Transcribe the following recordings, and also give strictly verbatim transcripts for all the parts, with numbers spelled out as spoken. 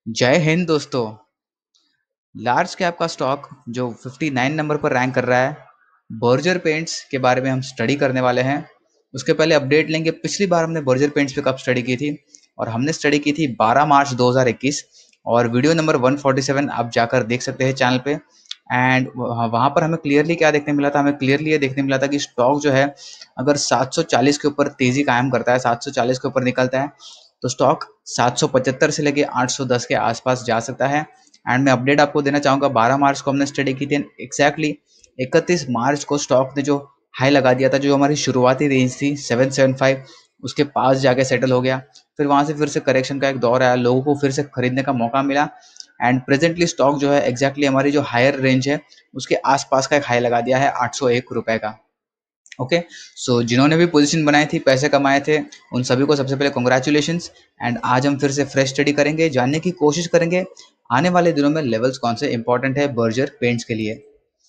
जय हिंद दोस्तों। Large cap का स्टॉक जो उनसठ नंबर पर रैंक कर रहा है, बर्जर पेंट्स के बारे में हम स्टडी करने वाले हैं। उसके पहले अपडेट लेंगे, पिछली बार हमने बर्जर पेंट्स पे कब स्टडी की थी, और हमने स्टडी की थी बारह मार्च दो हज़ार इक्कीस, और वीडियो नंबर एक सौ सैंतालीस आप जाकर देख सकते हैं चैनल पे। एंड वहाँ पर हमें क्लियरली क्या देखने मिला था, हमें क्लियरली ये देखने मिला था कि स्टॉक जो है अगर सात सौ चालीस के ऊपर तेजी कायम करता है, सात सौ चालीस के ऊपर निकलता है, तो स्टॉक सात सौ पचहत्तर से लेके आठ सौ दस के आसपास जा सकता है। एंड मैं अपडेट आपको देना चाहूँगा, बारह मार्च को हमने स्टडी की थी, एग्जैक्टली इकतीस मार्च को स्टॉक ने जो हाई लगा दिया था, जो हमारी शुरुआती रेंज थी सेवन सेवन फाइव, उसके पास जाके सेटल हो गया। फिर वहाँ से फिर से करेक्शन का एक दौर आया, लोगों को फिर से खरीदने का मौका मिला, एंड प्रेजेंटली स्टॉक जो है एग्जैक्टली हमारी जो हायर रेंज है उसके आसपास का एक हाई लगा दिया है आठ सौ एक रुपए का। ओके, सो जिन्होंने भी पोजीशन बनाई थी, पैसे कमाए थे, उन सभी को सबसे पहले कॉन्ग्रेचुलेशंस। एंड आज हम फिर से फ्रेश स्टडी करेंगे, जानने की कोशिश करेंगे आने वाले दिनों में लेवल्स कौन से इंपॉर्टेंट है बर्जर पेंट्स के लिए।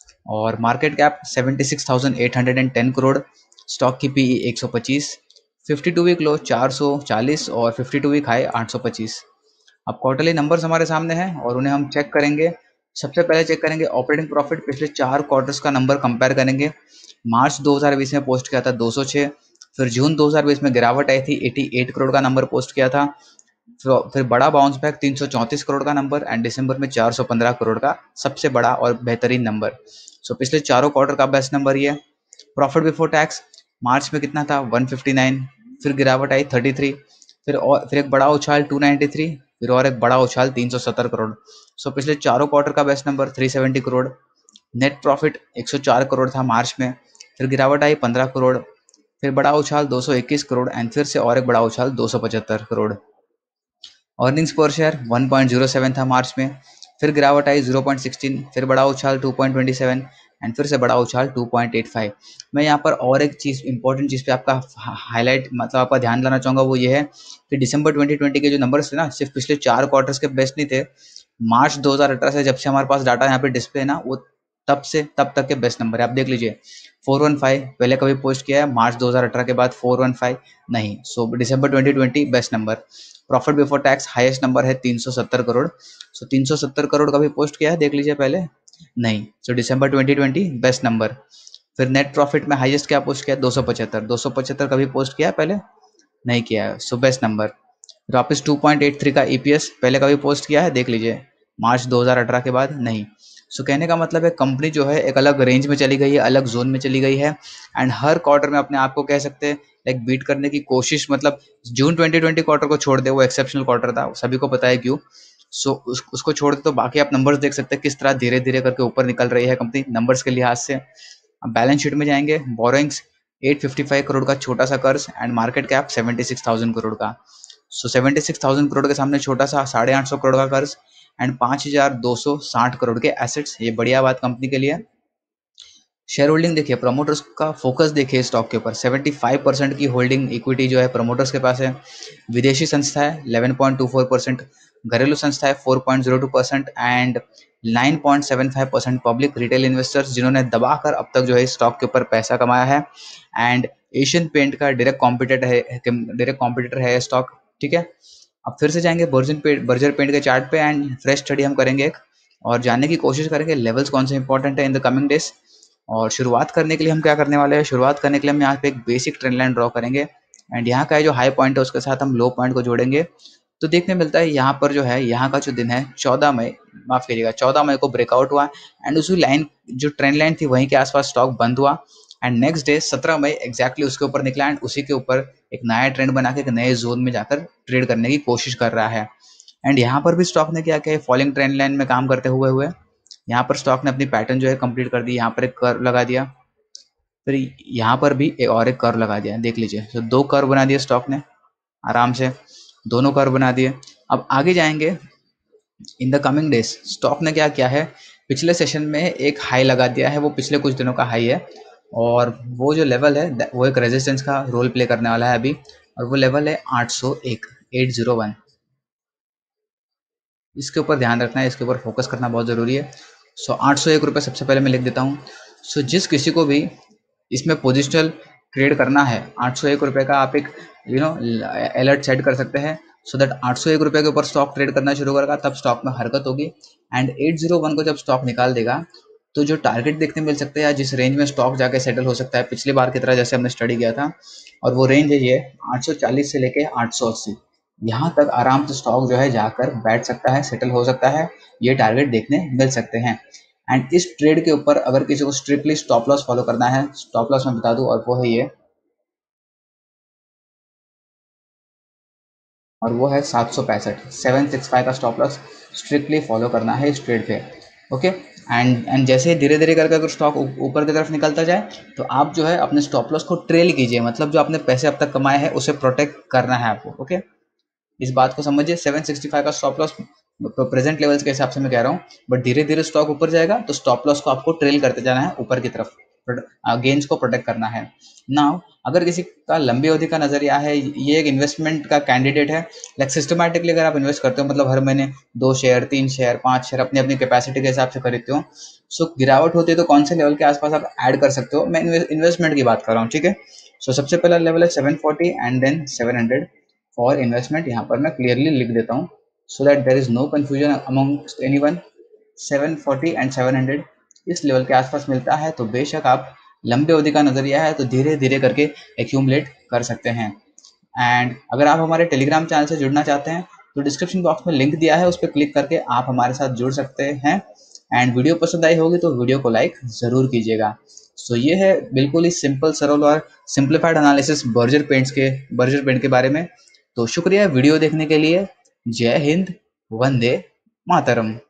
और मार्केट कैप छिहत्तर हज़ार आठ सौ दस करोड़, स्टॉक की पीई एक सौ पच्चीस, बावन वीक लो चार सौ चालीस और बावन वीक हाई आठ सौ पच्चीस। अब क्वार्टरली नंबर्स हमारे सामने हैं और उन्हें हम चेक करेंगे। सबसे पहले चेक करेंगे ऑपरेटिंग प्रॉफिट, पिछले चार क्वार्टर्स का नंबर कंपेयर करेंगे। मार्च दो हज़ार बीस में पोस्ट किया था दो सौ छह, फिर जून दो हज़ार बीस में गिरावट आई थी अट्ठासी करोड़ का नंबर पोस्ट किया था, फिर बड़ा बाउंस बैक तीन सौ चौंतीस करोड़ का नंबर, एंड दिसंबर में चार सौ पंद्रह करोड़ का सबसे बड़ा और बेहतरीन नंबर। सो पिछले चारों क्वार्टर का बेस्ट नंबर ये। प्रॉफिट बिफोर टैक्स मार्च में कितना था एक सौ उनसठ, फिर गिरावट आई तैंतीस, फिर और फिर एक बड़ा उछाल दो सौ तिरानवे, फिर और एक बड़ा उछाल तीन सौ सत्तर करोड़। सो पिछले चारों क्वार्टर का बेस्ट नंबर तीन सौ सत्तर करोड़। नेट प्रॉफिट एक सौ चार करोड़ था मार्च में, फिर गिरावट आई पंद्रह करोड़, फिर बड़ा उछाल दो सौ इक्कीस करोड़, एंड फिर से और एक बड़ा उछाल दो सौ पचहत्तर करोड़। अर्निंग्स पर शेयर एक पॉइंट ज़ीरो सेवन था मार्च में, फिर गिरावट आई ज़ीरो पॉइंट वन सिक्स, फिर बड़ा उछाल two point two seven, and फिर से बड़ा उछाल टू पॉइंट एट फाइव। मैं यहाँ पर और एक चीज़ इंपॉर्टेंट चीज़ पे आपका हाईलाइट मतलब आपका ध्यान लाना चाहूँगा, वो ये है कि दिसंबर ट्वेंटी ट्वेंटी के जो नंबर्स थे ना, सिर्फ पिछले चार क्वार्टर्स के बेस्ट नहीं थे। मार्च दो हज़ार अठारह से जब से हमारे पास डाटा यहाँ पे डिस्प्ले है ना, वो तब से तब तक के बेस्ट नंबर है। आप देख लीजिए, फोर वन फाइव पहले कभी पोस्ट किया है मार्च दो हज़ार अठारह के बाद, फोर वन फाइव नहीं। So December twenty twenty best number. Profit before tax highest number है तीन सौ सत्तर करोड़। सो तीन सौ सत्तर करोड़ का भी पोस्ट किया है, देख लीजिए पहले नहीं। So December twenty twenty best number. फिर नेट प्रॉफिट में हाईएस्ट क्या पोस्ट किया है, दो सौ पचहत्तर, दो सौ पचहत्तर का भी पोस्ट किया है पहले नहीं किया है, सो बेस्ट नंबर। वापस टू पॉइंट एट थ्री का ईपीएस पहले कभी पोस्ट किया है, देख लीजिए मार्च दो हज़ार अठारह के बाद नहीं। सो कहने का मतलब है कंपनी जो है एक अलग रेंज में चली गई है, अलग जोन में चली गई है, एंड हर क्वार्टर में अपने आप को कह सकते हैं लाइक बीट करने की कोशिश। मतलब जून ट्वेंटी ट्वेंटी क्वार्टर को छोड़ दे, वो एक्सेप्शनल क्वार्टर था, सभी को पता है क्यों। सो उस, उसको छोड़ दे तो बाकी आप नंबर्स देख सकते हैं किस तरह धीरे धीरे करके ऊपर निकल रही है कंपनी नंबर्स के लिहाज से। अब बैलेंस शीट में जाएंगे, बोरोइंग्स आठ सौ पचपन करोड़ का छोटा सा कर्ज, एंड मार्केट कैप छिहत्तर हज़ार करोड़ का। सो छिहत्तर हज़ार करोड़ के सामने छोटा सा साढ़े आठ सौ करोड़ का कर्ज, एंड पाँच हज़ार दो सौ साठ करोड़ के एसेट्स, ये बढ़िया बात कंपनी के लिए। शेयर होल्डिंग देखिए, प्रमोटर्स का फोकस देखिए स्टॉक के ऊपर, पचहत्तर परसेंट की होल्डिंग इक्विटी जो है प्रमोटर्स के पास है। विदेशी संस्था है ग्यारह पॉइंट दो चार परसेंट, घरेलू संस्था है चार point zero two percent, and नौ पॉइंट सात पाँच परसेंट पब्लिक रिटेल इन्वेस्टर्स, जिन्होंने दबाकर अब तक जो है स्टॉक के ऊपर पैसा कमाया है। एंड एशियन पेंट का डायरेक्ट कॉम्पिटिटर है, डायरेक्ट कॉम्पिटिटर है स्टॉक। ठीक है, अब फिर से जाएंगे बर्जर पेंट बर्जर पेंट के चार्ट पे, एंड फ्रेश स्टडी हम करेंगे एक, और जानने की कोशिश करेंगे लेवल्स कौन से इंपॉर्टेंट है इन द कमिंग डेज। और शुरुआत करने के लिए हम क्या करने वाले हैं, शुरुआत करने के लिए हम यहाँ पे एक बेसिक ट्रेंड लाइन ड्रॉ करेंगे, एंड यहाँ का जो हाई पॉइंट है उसके साथ हम लो पॉइंट को जोड़ेंगे। तो देखने मिलता है यहाँ पर जो है, यहाँ का जो दिन है चौदह मई, माफ करिएगा चौदह मई को ब्रेकआउट हुआ, एंड उसी लाइन जो ट्रेंड लाइन थी वहीं के आसपास स्टॉक बंद हुआ, एंड नेक्स्ट डे सत्रह मई एग्जैक्टली उसके ऊपर निकला, एंड उसी के ऊपर एक नया ट्रेंड बना के एक नए जोन में जाकर ट्रेड करने की कोशिश कर रहा है। एंड यहाँ पर भी स्टॉक ने क्या किया, फॉलिंग ट्रेंड लाइन में काम करते हुए हुए यहाँ पर स्टॉक ने अपनी पैटर्न जो है कंप्लीट कर दी, यहाँ पर एक कर्व लगा दिया, फिर यहाँ पर भी एक और एक कर्व लगा दिया, देख लीजिए। तो दो कर्व बना दिए स्टॉक ने आराम से, दोनों कर्व बना दिए। अब आगे जाएंगे, in the coming days stock ने क्या किया है, पिछले सेशन में एक हाई लगा दिया है, वो पिछले कुछ दिनों का हाई है, और वो जो लेवल है वो एक रेजिस्टेंस का रोल प्ले करने वाला है अभी, और वो लेवल है आठ सौ एक, आठ सौ एक। इसके ऊपर ध्यान रखना है, इसके ऊपर फोकस करना बहुत ज़रूरी है। सो आठ सौ एक रुपये सबसे पहले मैं लिख देता हूँ। सो जिस किसी को भी इसमें पोजिशनल ट्रेड करना है आठ सौ एक रुपये का, आप एक यू नो अलर्ट सेट कर सकते हैं सो दैट आठ सौ एक रुपये के ऊपर स्टॉक ट्रेड करना शुरू करेगा, तब स्टॉक में हरकत होगी। एंड एट जीरो वन को जब स्टॉक निकाल देगा तो जो टारगेट देखने मिल सकते हैं, जिस रेंज में स्टॉक जाके सेटल हो सकता है पिछली बार की तरह जैसे हमने स्टडी किया था, और वो रेंज है ये आठ सौ चालीस से लेके आठ सौ अस्सी, यहाँ तक आराम से स्टॉक जो है जाकर बैठ सकता है, सेटल हो सकता है, ये टारगेट देखने मिल सकते हैं। एंड इस ट्रेड के ऊपर अगर किसी को स्ट्रिक्टली स्टॉप लॉस फॉलो करना है, स्टॉप लॉस मैं बता दूं, और वो है ये, और वो है सात सौ पैंसठ, सेवन सिक्स फाइव का स्टॉप लॉस स्ट्रिक्टली फॉलो करना है इस ट्रेड पे। ओके, एंड एंड जैसे धीरे धीरे करके अगर स्टॉक ऊपर की तरफ निकलता जाए तो आप जो है अपने स्टॉप लॉस को ट्रेल कीजिए, मतलब जो आपने पैसे अब तक कमाए हैं उसे प्रोटेक्ट करना है आपको। ओके, इस बात को समझिए, सेवन सिक्सटी फाइव का स्टॉप लॉस प्रेजेंट लेवल्स के हिसाब से मैं कह रहा हूँ, बट धीरे धीरे स्टॉक ऊपर जाएगा तो स्टॉप लॉस को आपको ट्रेल करते जाना है ऊपर की तरफ, गेन्स को प्रोटेक्ट करना है। नाउ अगर किसी का लंबी अवधि का नजरिया है, ये एक इन्वेस्टमेंट का कैंडिडेट है, लाइक सिस्टमैटिकली अगर आप इन्वेस्ट करते हो, मतलब हर महीने दो शेयर तीन शेयर पांच शेयर अपनी अपनी कैपेसिटी के हिसाब से खरीदते हो, सो गिरावट होती है तो कौन से लेवल के आसपास आप ऐड कर सकते हो, मैं इन्वेस्टमेंट की बात कर रहा हूँ। ठीक है, सो सबसे पहला लेवल है seven forty and then seven hundred for investment, यहाँ पर मैं क्लियरली लिख देता हूँ so that there is no confusion amongst anyone. Seven forty and seven hundred इस लेवल के आसपास मिलता है तो बेशक आप, लंबे अवधि का नजरिया है तो धीरे धीरे करके एक्यूमुलेट कर सकते हैं। एंड अगर आप हमारे टेलीग्राम चैनल से जुड़ना चाहते हैं तो डिस्क्रिप्शन बॉक्स में लिंक दिया है, उस पर क्लिक करके आप हमारे साथ जुड़ सकते हैं। एंड वीडियो पसंद आई होगी तो वीडियो को लाइक ज़रूर कीजिएगा। सो so, ये है बिल्कुल ही सिंपल सरल और सिंप्लीफाइड एनालिसिस बर्जर पेंट्स के बर्जर पेंट के बारे में। तो शुक्रिया वीडियो देखने के लिए। जय हिंद, वंदे मातरम।